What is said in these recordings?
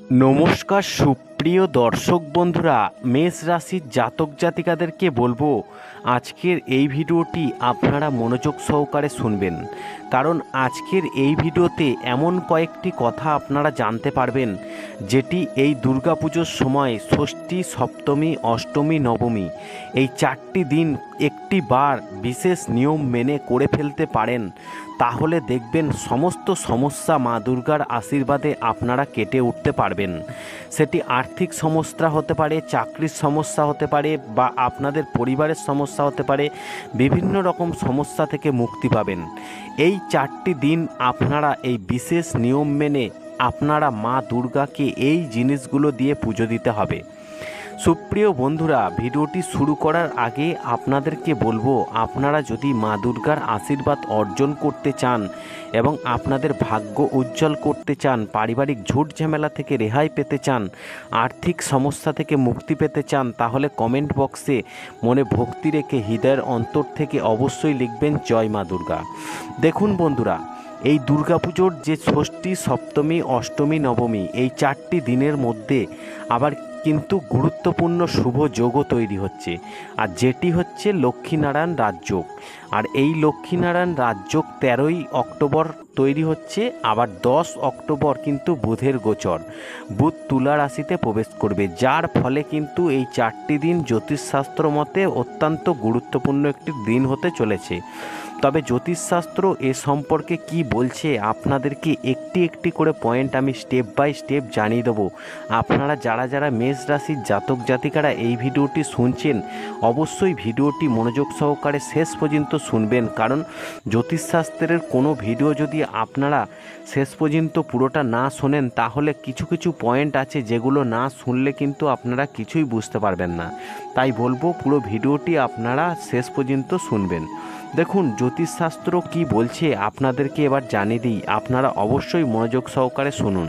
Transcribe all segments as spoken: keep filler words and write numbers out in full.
নমস্কার সুপ্রিয় দর্শক বন্ধুরা, মেষ রাশির জাতক জাতিকাদেরকে বলবো আজকের এই ভিডিওটি আপনারা মনোযোগ সহকারে শুনবেন, কারণ আজকের এই ভিডিওতে এমন কয়েকটি কথা আপনারা জানতে পারবেন যেটি এই দুর্গাপুজোর সময় ষষ্ঠী, সপ্তমী, অষ্টমী, নবমী এই চারটি দিন একটি বার বিশেষ নিয়ম মেনে করে ফেলতে পারেন, তাহলে দেখবেন সমস্ত সমস্যা মা দুর্গার আশীর্বাদে আপনারা কেটে উঠতে পারবেন। সেটি আর্থিক সমস্যা হতে পারে, চাকরির সমস্যা হতে পারে, বা আপনাদের পরিবারের সমস্যা হতে পারে, বিভিন্ন রকম সমস্যা থেকে মুক্তি পাবেন। এই চারটি দিন আপনারা এই বিশেষ নিয়ম মেনে আপনারা মা দুর্গাকে এই জিনিসগুলো দিয়ে পুজো দিতে হবে। সুপ্রিয় বন্ধুরা, ভিডিওটি শুরু করার আগে আপনাদেরকে বলবো, আপনারা যদি মা দুর্গার আশীর্বাদ অর্জন করতে চান এবং আপনাদের ভাগ্য উজ্জ্বল করতে চান, পারিবারিক ঝুট ঝামেলা থেকে রেহাই পেতে চান, আর্থিক সমস্যা থেকে মুক্তি পেতে চান, তাহলে কমেন্ট বক্সে মনে ভক্তি রেখে হৃদয়ের অন্তর থেকে অবশ্যই লিখবেন জয় মা দুর্গা। দেখুন বন্ধুরা, এই দুর্গাপুজোর যে ষষ্ঠী, সপ্তমী, অষ্টমী, নবমী এই চারটি দিনের মধ্যে আবার কিন্তু গুরুত্বপূর্ণ শুভ যোগও তৈরি হচ্ছে, আর যেটি হচ্ছে লক্ষ্মীনারায়ণ রাজযোগ। আর এই লক্ষ্মীনারায়ণ রাজযোগ তেরোই অক্টোবর তৈরি হচ্ছে, আবার দশ অক্টোবর কিন্তু বুধের গোচর, বুধ তুলা রাশিতে প্রবেশ করবে, যার ফলে কিন্তু এই চারটি দিন জ্যোতিষশাস্ত্র মতে অত্যন্ত গুরুত্বপূর্ণ একটি দিন হতে চলেছে। তবে জ্যোতিষশাস্ত্র এ সম্পর্কে কি বলছে আপনাদেরকে একটি একটি করে পয়েন্ট আমি স্টেপ বাই স্টেপ জানিয়ে দেবো। আপনারা যারা যারা মেষ রাশির জাতক জাতিকারা এই ভিডিওটি শুনছেন, অবশ্যই ভিডিওটি মনোযোগ সহকারে শেষ পর্যন্ত শুনবেন, কারণ জ্যোতিষশাস্ত্রের কোনো ভিডিও যদি আপনারা শেষ পর্যন্ত পুরোটা না শোনেন, তাহলে কিছু কিছু পয়েন্ট আছে যেগুলো না শুনলে কিন্তু আপনারা কিছুই বুঝতে পারবেন না। তাই বলবো পুরো ভিডিওটি আপনারা শেষ পর্যন্ত শুনবেন। দেখুন জ্যোতিষশাস্ত্র কি বলছে আপনাদেরকে এবার জানিয়ে দিই, আপনারা অবশ্যই মনোযোগ সহকারে শুনুন।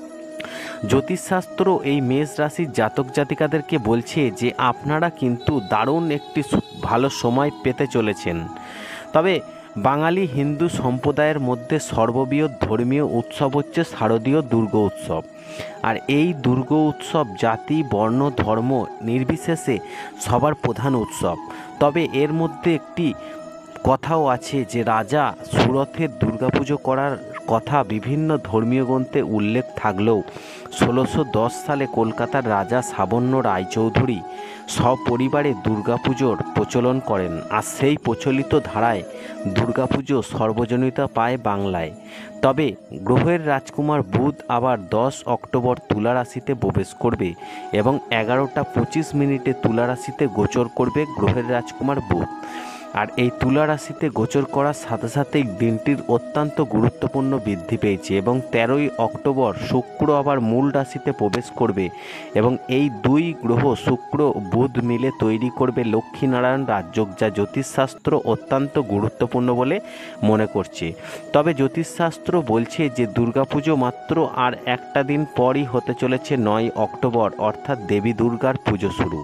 জ্যোতিষশাস্ত্র এই মেষ রাশির জাতক জাতিকাদেরকে বলছে যে আপনারা কিন্তু দারুণ একটি ভালো সময় পেতে চলেছেন। তবে বাঙালি হিন্দু সম্প্রদায়ের মধ্যে সর্ববৃহৎ ধর্মীয় উৎসব হচ্ছে শারদীয় দুর্গা উৎসব। আর এই দুর্গা উৎসব জাতি, বর্ণ, ধর্ম নির্বিশেষে সবার প্রধান উৎসব। তবে এর মধ্যে একটি কথাও আছে যে রাজা সুরথের দুর্গাপুজো করার কথা বিভিন্ন ধর্মীয় গ্রন্থে উল্লেখ থাকলেও ষোলোশো দশ সালে কলকাতার রাজা সাবর্ণ রায়চৌধুরী সপরিবারে দুর্গাপুজোর প্রচলন করেন, আর সেই প্রচলিত ধারায় দুর্গাপুজো সর্বজনীনতা পায় বাংলায়। তবে গ্রহের রাজকুমার বুধ আবার দশ অক্টোবর তুলা রাশিতে প্রবেশ করবে এবং এগারোটা পঁচিশ মিনিটে তুলা রাশিতে গোচর করবে গ্রহের রাজকুমার বুধ। আর এই তুলা রাশিতে গোচর করার সাথে সাথেই দিনটির অত্যন্ত গুরুত্বপূর্ণ বৃদ্ধি পেয়েছে এবং তেরোই অক্টোবর শুক্র আবার মূল রাশিতে প্রবেশ করবে এবং এই দুই গ্রহ শুক্র বুধ মিলে তৈরি করবে লক্ষ্মীনারায়ণ রাজযোগ, যা জ্যোতিষশাস্ত্র অত্যন্ত গুরুত্বপূর্ণ বলে মনে করছে। তবে জ্যোতিষশাস্ত্র বলছে যে দুর্গাপুজো মাত্র আর একটা দিন পরই হতে চলেছে নয় অক্টোবর, অর্থাৎ দেবী দুর্গার পুজো শুরু।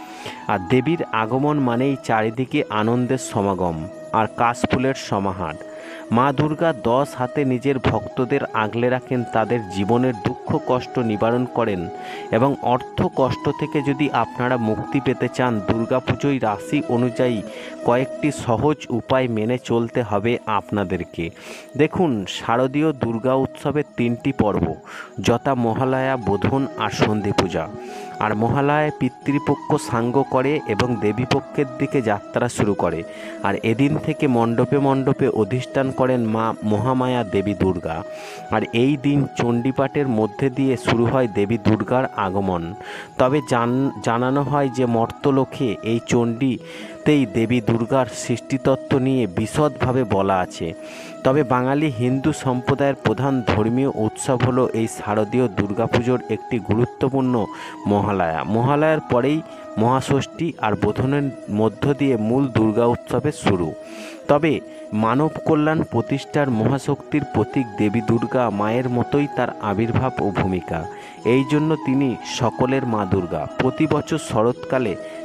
আর দেবীর আগমন মানেই চারিদিকে আনন্দের সমাগম আর কাশফুলের সমাহার। মা দুর্গা দশ হাতে নিজের ভক্তদের আগলে রাখেন, তাদের জীবনের দুঃখ কষ্ট নিবারণ করেন এবং অর্থ কষ্ট থেকে যদি আপনারা মুক্তি পেতে চান, দুর্গাপুজোয় রাশি অনুযায়ী কয়েকটি সহজ উপায় মেনে চলতে হবে আপনাদেরকে। দেখুন, শারদীয় দুর্গা উৎসবের তিনটি পর্ব, যথা মহালয়া, বোধন আর সন্ধি পূজা। আর মহালয়ায় পিতৃপক্ষ সাঙ্গ করে এবং দেবীপক্ষের দিকে যাত্রা শুরু করে, আর এদিন থেকে মণ্ডপে মণ্ডপে অধিষ্ঠান করেন মা মহামায়া দেবী দুর্গা। আর এই দিন চণ্ডীপাঠের মধ্যে দিয়ে শুরু হয় দেবী দুর্গার আগমন। তবে জান জানানো হয় যে মর্তলোকে এই চণ্ডীতেই দেবী দুর্গার সৃষ্টিতত্ত্ব নিয়ে বিশদভাবে বলা আছে। তবে বাঙালি হিন্দু সম্প্রদায়ের প্রধান ধর্মীয় উৎসব হলো এই শারদীয় দুর্গাপুজোর একটি গুরুত্বপূর্ণ মহালয়া। মহালয়ার পরেই মহাষষ্ঠী আর বোধনের মধ্য দিয়ে মূল দুর্গা উৎসবের শুরু। তবে মানব কল্যাণ প্রতিষ্ঠার মহাশক্তির প্রতীক দেবী দুর্গা মায়ের মতোই তার আবির্ভাব ও ভূমিকা। এই জন্য তিনি সকলের মা দুর্গা। প্রতি বছর শরৎকালে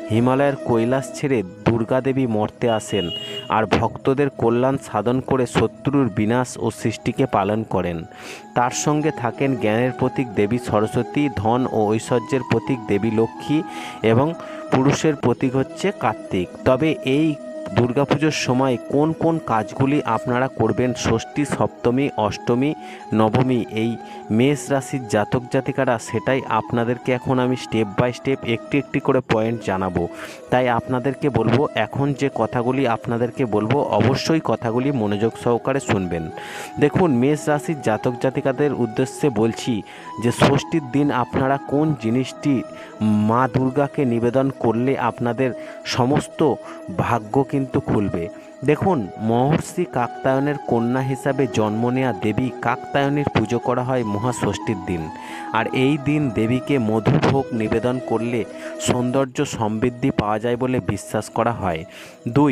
হিমালয়ের কৈলাস ছেড়ে দুর্গা দেবী মর্তে আসেন আর ভক্তদের কল্যাণ সাধন করে শত্রুর বিনাশ ও সৃষ্টিকে পালন করেন। তার সঙ্গে থাকেন জ্ঞানের প্রতীক দেবী সরস্বতী, ধন ও ঐশ্বর্যের প্রতীক দেবী লক্ষ্মী এবং পুরুষের প্রতীক হচ্ছে কার্তিক। তবে এই দুর্গাপুজোর সময় কোন কোন কাজগুলি আপনারা করবেন ষষ্ঠী, সপ্তমী, অষ্টমী, নবমী এই মেষ রাশির জাতক জাতিকারা, সেটাই আপনাদেরকে এখন আমি স্টেপ বাই স্টেপ একটি একটি করে পয়েন্ট জানাবো। তাই আপনাদেরকে বলবো, এখন যে কথাগুলি আপনাদেরকে বলবো অবশ্যই কথাগুলি মনোযোগ সহকারে শুনবেন। দেখুন, মেষ রাশির জাতক জাতিকাদের উদ্দেশ্যে বলছি যে ষষ্ঠীর দিন আপনারা কোন জিনিসটি মা দুর্গাকে নিবেদন করলে আপনাদের সমস্ত ভাগ্য কিন্তু খুলবে। দেখুন, মহর্ষি কাত্যায়নের কন্যা হিসাবে জন্ম নেওয়া দেবী কাত্যায়নীর পুজো করা হয় মহাষষ্ঠীর দিন। আর এই দিন দেবীকে মধুভোগ নিবেদন করলে সৌন্দর্য সমৃদ্ধি পাওয়া যায় বলে বিশ্বাস করা হয়। দুই,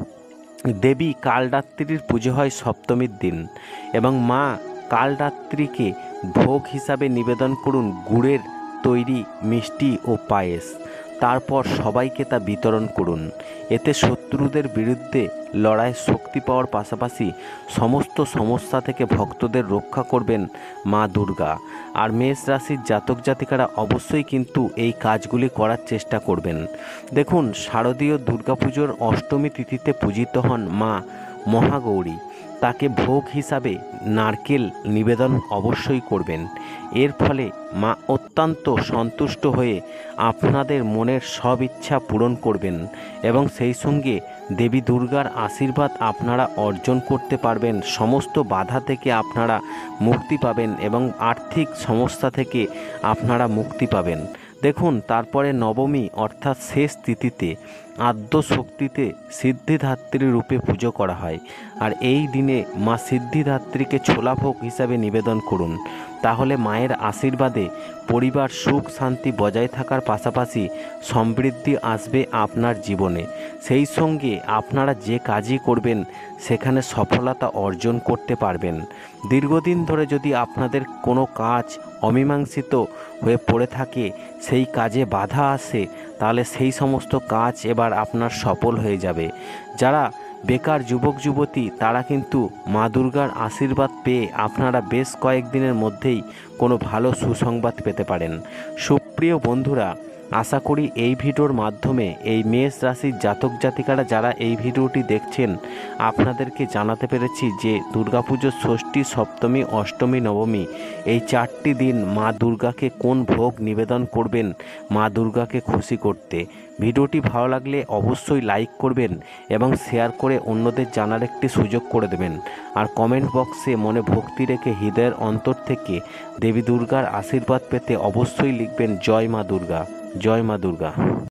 দেবী কালরাত্রির পুজো হয় সপ্তমীর দিন এবং মা কালরাত্রিকে ভোগ হিসাবে নিবেদন করুন গুড়ের তৈরি মিষ্টি ও পায়েস। তারপর সবাইকে তা বিতরণ করুন। এতে শত্রুদের বিরুদ্ধে লড়াই শক্তি পাওয়ার পাশাপাশি সমস্ত সমস্যা থেকে ভক্তদের রক্ষা করবেন মা দুর্গা। আর মেষ রাশির জাতক জাতিকারা অবশ্যই কিন্তু এই কাজগুলি করার চেষ্টা করবেন। দেখুন, শারদীয় দুর্গাপুজোর অষ্টমী তিথিতে পূজিত হন মা মহাগৌরী। তাকে ভোগ হিসাবে নারকেল নিবেদন অবশ্যই করবেন। এর ফলে মা অত্যন্ত সন্তুষ্ট হয়ে আপনাদের মনের সব ইচ্ছা পূরণ করবেন এবং সেই সঙ্গে দেবী দুর্গার আশীর্বাদ আপনারা অর্জন করতে পারবেন। সমস্ত বাধা থেকে আপনারা মুক্তি পাবেন এবং আর্থিক সমস্যা থেকে আপনারা মুক্তি পাবেন। দেখুন, তারপরে নবমী অর্থাৎ শেষ তিথিতে আদ্য শক্তিতে সিদ্ধিদাত্রী রূপে পুজো করা হয়। আর এই দিনে মা সিদ্ধিদাত্রীকে ছোলা ভোগ হিসাবে নিবেদন করুন। তাহলে মায়ের আশীর্বাদে পরিবার সুখ শান্তি বজায় থাকার পাশাপাশি সমৃদ্ধি আসবে আপনার জীবনে। সেই সঙ্গে আপনারা যে কাজই করবেন সেখানে সফলতা অর্জন করতে পারবেন। দীর্ঘদিন ধরে যদি আপনাদের কোনো কাজ অমীমাংসিত হয়ে পড়ে থাকে, সেই কাজে বাধা আসে, তাহলে সেই সমস্ত কাজ এবার আপনার সফল হয়ে যাবে। যারা বেকার যুবক যুবতী তারা কিন্তু মা দুর্গার আশীর্বাদ পেয়ে আপনারা বেশ কয়েকদিনের মধ্যেই কোনো ভালো সুসংবাদ পেতে পারেন। সুপ্রিয় বন্ধুরা, আশা করি এই ভিডিওর মাধ্যমে এই মেষ রাশির জাতক জাতিকারা যারা এই ভিডিওটি দেখছেন আপনাদেরকে জানাতে পেরেছি যে দুর্গাপুজোর ষষ্ঠী, সপ্তমী, অষ্টমী, নবমী এই চারটি দিন মা দুর্গাকে কোন ভোগ নিবেদন করবেন মা দুর্গাকে খুশি করতে। ভিডিওটি ভালো লাগলে অবশ্যই লাইক করবেন এবং শেয়ার করে অন্যদের জানার একটি সুযোগ করে দেবেন। আর কমেন্ট বক্সে মনে ভক্তি রেখে হৃদয়ের অন্তর থেকে দেবী দুর্গার আশীর্বাদ পেতে অবশ্যই লিখবেন জয় মা দুর্গা, জয় মা দুর্গা।